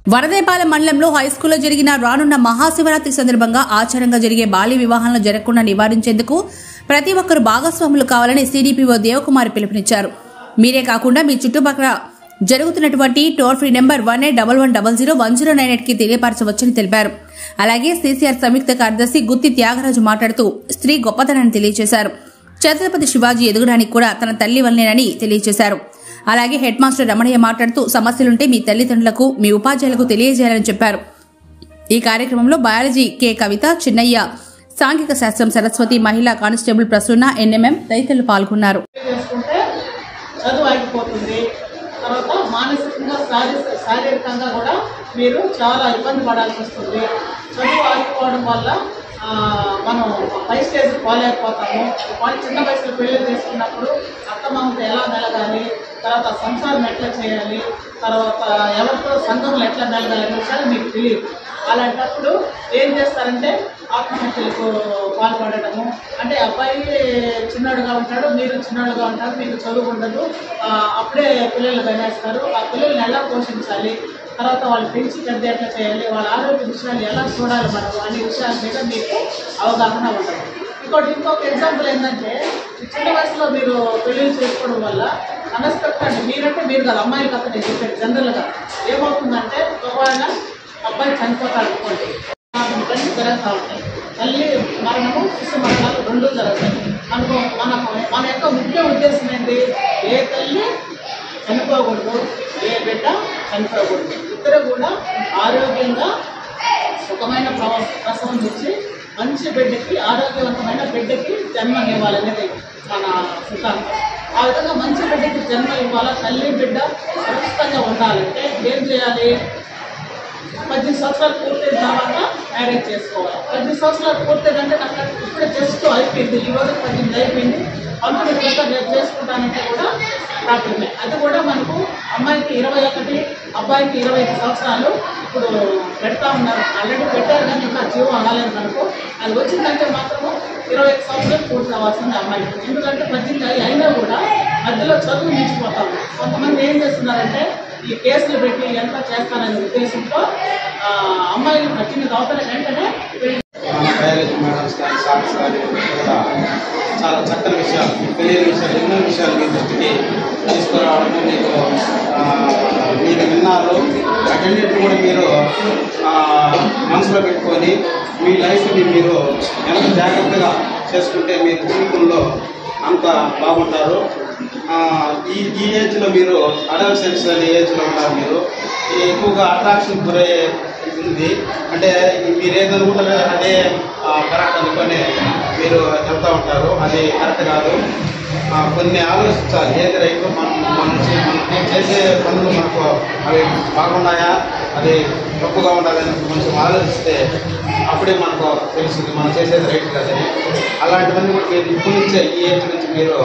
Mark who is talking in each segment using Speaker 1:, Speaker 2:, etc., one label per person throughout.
Speaker 1: వరదేపాలెం మండలంలో హైస్కూల్లో జరిగిన రానున్న మహాశివరాత్రి సందర్భంగా ఆచారంగా జరిగే బాల్య వివాహాలను జరగకుండా నివారించేందుకు ప్రతి ఒక్కరూ భాగస్వాములు కావాలని సిడిపిఓ దేవకుమారి పిలుపునిచ్చారు. మీరే కాకుండా మీ చుట్టుపక్కల జరుగుతున్నటువంటి టోల్ ఫ్రీ నెంబర్ 1811001098 కి తెలియపరచవచ్చని తెలిపారు. అలాగే సిసిఆర్ సంయుక్త కార్యదర్శి గుత్తి త్యాగరాజు మాట్లాడుతూ స్త్రీ గొప్పతనాన్ని తెలియజేశారు. ఛత్రపతి శివాజీ ఎదగడానికి కూడా తన తల్లి వల్లనేనని తెలియజేశారు. అలాగే హెడ్ మాస్టర్ రమణయ్య మాట్లాడుతూ సమస్యలుంటే మీ తల్లిదండ్రులకు మీ ఉపాధ్యాయులకు తెలియజేయాలని చెప్పారు. ఈ కార్యక్రమంలో బయాలజీ కె కవిత, చిన్నయ్య, సాంఘిక శాస్త్రం సరస్వతి, మహిళా కానిస్టేబుల్ ప్రసూన, ఎన్ఎంఎం తదితరులు పాల్గొన్నారు.
Speaker 2: తర్వాత మానసికంగా శారీరకంగా కూడా మీరు చాలా ఇబ్బంది పడాల్సి వస్తుంది. చదువు ఆగిపోవడం వల్ల మనం పై స్టేజ్ పోలేకపోతాము. వాళ్ళు చిన్న వయసులో పెళ్లి చేసుకున్నప్పుడు అత్తమామతో ఎలా మెలగాలి, తర్వాత సంసారం ఎట్లా చేయాలి, తర్వాత ఎవరితో సంఘంలో ఎట్లా మెలగాలి అనే విషయాలు మీకు తెలియదు. అలాంటప్పుడు ఏం చేస్తారంటే ఆత్మహత్యలకు పాల్పడటము. అంటే అబ్బాయి చిన్నోడుగా ఉంటాడు, మీరు చిన్నోడుగా ఉంటారు, మీకు చదువు ఉండదు, అప్పుడే పిల్లలు కనేస్తారు. ఆ పిల్లల్ని ఎలా పోషించాలి, తర్వాత వాళ్ళు పెంచి పెద్ద ఎట్లా చేయాలి, వాళ్ళ ఆరోగ్య విషయాలు ఎలా చూడాలి మనం అనే విషయాల మీద మీకు అవగాహన ఉండదు. ఇంకొక ఎగ్జాంపుల్ ఏంటంటే చిన్న వయసులో మీరు పెళ్ళిళ్ళు చేసుకోవడం వల్ల అన్ఎక్స్పెక్టెడ్ మీరంటే మీరు కాదు, అమ్మాయిలు కాదు, నేను చెప్పాను జనరల్గా ఏమవుతుందంటే ఒకవేళ అబ్బాయి చనిపోతాడు అనుకోండి, రెండు జరుగుతూ ఉంటాయి. తల్లి మరణము, శిశు మరణాలు రెండు జరుగుతాయి. మన యొక్క ముఖ్య ఉద్దేశం ఏంటి, ఏ తల్లి చనిపోకూడదు, ఏ బిడ్డ చనిపోకూడదు. ఇద్దరు కూడా ఆరోగ్యంగా సుఖమైన ప్రసవం ఇచ్చి మంచి బిడ్డకి, ఆరోగ్యవంతమైన బిడ్డకి జన్మ ఇవ్వాలనేది మన సిద్ధాంతం. ఆ విధంగా మంచి బిడ్డకి జన్మ ఇవ్వాలా, తల్లి బిడ్డ సురక్షితంగా ఉండాలంటే ఏం చేయాలి, 18 సంవత్సరాలు పూర్తయిన తర్వాత మ్యారేజ్ చేసుకోవాలి. 18 సంవత్సరాలు పూర్తయిందంటే నాకు ఇప్పుడే జస్ట్ అయిపోయింది, ఈ రోజు 18 అయిపోయింది, 19 రేపు చేసుకుంటానంటే కూడా ప్రాబ్లమే. అది కూడా మనకు అమ్మాయికి 21, అబ్బాయికి 25 సంవత్సరాలు ఇప్పుడు పెడతా ఉన్నారు. ఆల్రెడీ పెట్టారు కానీ ఇంకా జీవం అవ్వలేదు మనకు. అది వచ్చిందంటే మాత్రము 25 సంవత్సరాలు పూర్తి అవ్వాల్సింది అమ్మాయికి. ఎందుకంటే 18 అయినా కూడా మధ్యలో చదువు నిలిచిపోతాము. కొంతమంది ఏం చేస్తున్నారంటే ఈ కేసులు పెట్టి ఎంత చేస్తారనే ఉద్దేశంతో అమ్మాయిలు 18 అవతల వెంటనే
Speaker 3: చాలా చక్కని విషయాలు, తెలియని విషయాలు, ఎన్నో విషయాలు మీ దృష్టికి తీసుకురావడం మీరు విన్నారు. అటన్నిటిని కూడా మీరు మనసులో పెట్టుకొని మీ లైఫ్ని మీరు ఎంత జాగ్రత్తగా చేసుకుంటే మీరు జీవితంలో అంత బాగుంటారు. ఈ ఏజ్లో మీరు అడల్సెన్స్ అనే ఏజ్లో ఉంటారు. మీరు ఎక్కువగా అట్రాక్షన్ గురయ్యే ఉంది. అంటే మీరు ఏదనుకుంటారో అదే కరెక్ట్ అనుకొని మీరు వెళ్తూ ఉంటారు. అది కరెక్ట్ కాదు. కొన్ని ఆలోచించాలి, ఏది రైతు మనం చేసే పనులు మనకు అవి బాగున్నాయా, అది తప్పుగా ఉండాలని కొంచెం ఆలోచిస్తే అప్పుడే మనకు తెలుస్తుంది మనం చేసేది రైట్ కాదని. అలాంటివన్నీ కూడా మీరు ఇప్పటి నుంచే ఈ ఏజ్ నుంచి మీరు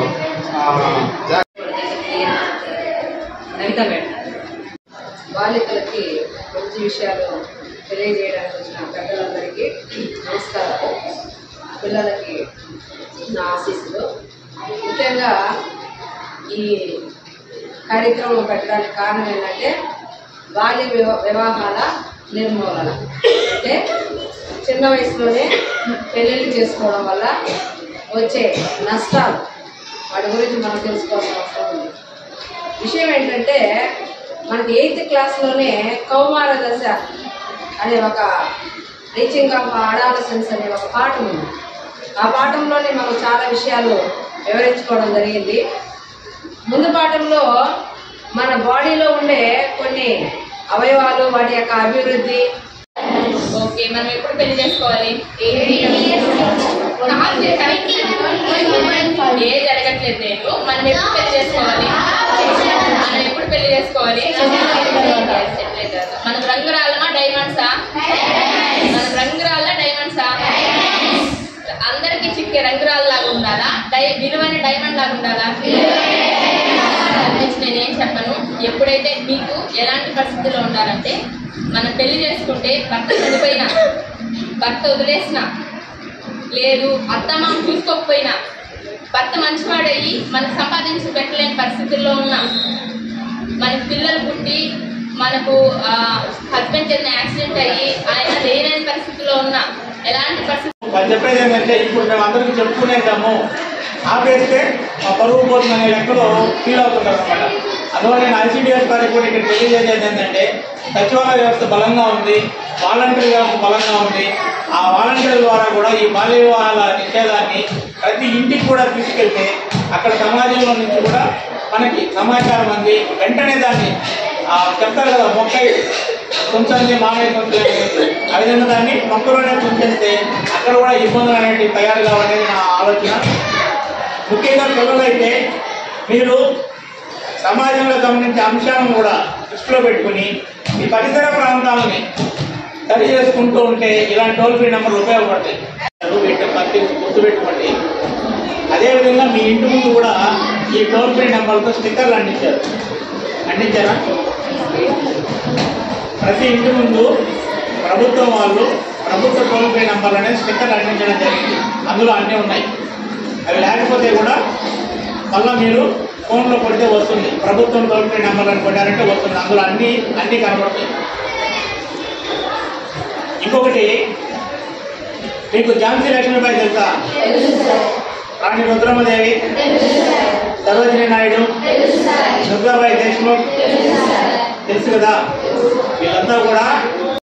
Speaker 4: బాలికలకి మంచి విషయాలు తెలియజేయడానికి వచ్చిన పెద్దలందరికీ నమస్కారాలు. పిల్లలకి నా ఆశీస్సులు. ముఖ్యంగా ఈ కార్యక్రమం పెట్టడానికి కారణం ఏంటంటే బాల్య వివాహాల నిర్మూలన. అంటే చిన్న వయసులోనే పెళ్ళిళ్ళు చేసుకోవడం వల్ల వచ్చే నష్టాలు, వాటి గురించి మనం తెలుసుకోవాల్సిన అవసరం ఉంది. విషయం ఏంటంటే మనకి 8th క్లాస్లోనే కౌమార దశ అనే ఒక రీచింగ్ ఆఫ్ అడాలసెన్స్ అనే ఒక పాఠం ఉంది. ఆ పాఠంలోనే మనకు చాలా విషయాలు వివరించుకోవడం జరిగింది. ముందు పాఠంలో మన బాడీలో ఉండే కొన్ని అవయవాలు, వాటి యొక్క అభివృద్ధి.
Speaker 5: ఓకే, మనం ఎప్పుడు పెళ్లి చేసుకోవాలి? ఏజ్ అడగట్లేదు నేను. మనం ఎప్పుడు పెళ్లి చేసుకోవాలి? మనం రంగురాళ్ళమా డైమండ్సా? మనం రంగురాళ్ళ డైమండ్సా? అందరికి చిక్కే రంగురాళ్ళ లాగా ఉండాలా, విలువైన డైమండ్ లాగా ఉండాలా? నేనేం చెప్పను. ఎప్పుడైతే మీకు ఎలాంటి పరిస్థితుల్లో ఉండాలంటే, మనం పెళ్లి చేసుకుంటే భర్త చనిపోయినా, భర్త వదిలేసినా, లేదు అత్తమామ చూసుకోకపోయినా, భర్త మంచివాడయ్యి మనకు సంపాదించి పెట్టలేని పరిస్థితుల్లో ఉన్నా, మన పిల్లలు పుట్టి మనకు హస్బెండ్ చేసిన యాక్సిడెంట్ అయ్యి ఆయన లేని పరిస్థితిలో ఉన్న ఎలాంటి పరిస్థితి
Speaker 6: వాళ్ళు చెప్పేది ఏంటంటే ఇప్పుడు మేము అందరికీ చెప్పుకునేద్దాము, ఆపేస్తే మా పరువు పోతుందనే లెక్కలో ఫీల్ అవుతుంటారు అనమాట. అందువల్ల నేను ఐసీడీఎస్ గారికి కూడా ఇక్కడ తెలియజేసేది ఏంటంటే సచివాలయ వ్యవస్థ బలంగా ఉంది, వాలంటీర్ వ్యవస్థ బలంగా ఉంది. ఆ వాలంటీర్ ద్వారా కూడా ఈ బాల్య వివాహాల నిషేధాన్ని ప్రతి ఇంటికి కూడా తీసుకెళ్తే అక్కడ సమాజంలో నుంచి కూడా మనకి సమాచారం అంది వెంటనే దాన్ని చెప్తారు కదా, మొక్క కొంచెం మామయ్య కొంచెం ఆ విధంగా దాన్ని మొక్కలోనే ఉంచేస్తే అక్కడ కూడా ఇబ్బందులు అనేవి తయారు కావాలనేది నా ఆలోచన. ముఖ్యంగా పిల్లలైతే మీరు సమాజంలో గమనించే అంశాలను కూడా దృష్టిలో పెట్టుకుని ఈ పరిసర ప్రాంతాలని సరి చేసుకుంటూ ఉంటే ఇలాంటి టోల్ ఫ్రీ నెంబర్లు ఉపయోగపడతాయి. వీటిని గుర్తుపెట్టుకోండి. అదేవిధంగా మీ ఇంటి ముందు కూడా ఈ టోల్ ఫ్రీ నెంబర్లతో స్టిక్కర్లు అంటించారా? ప్రతి ఇంటి ముందు ప్రభుత్వం వాళ్ళు ప్రభుత్వ టోల్ ఫ్రీ నెంబర్లు అనేది స్టిక్కర్లు అంటించడం జరిగింది. అందులో అన్నీ ఉన్నాయి. అవి లేకపోతే కూడా మళ్ళీ మీరు ఫోన్లో కొడితే వస్తుంది. ప్రభుత్వం టోల్ ఫ్రీ నెంబర్లను కొట్టారంటే వస్తుంది. అందులో అన్నీ కనబడతాయి. ఇంకొకటి, మీకు ఝాన్సీ లక్ష్మీబాయి తెలుసా? రాణి రుద్రమదేవి, సరోజినీ నాయుడు, దుర్గాబాయి దేశ్ముఖ్ తెలుసు కదా? వీళ్ళంతా కూడా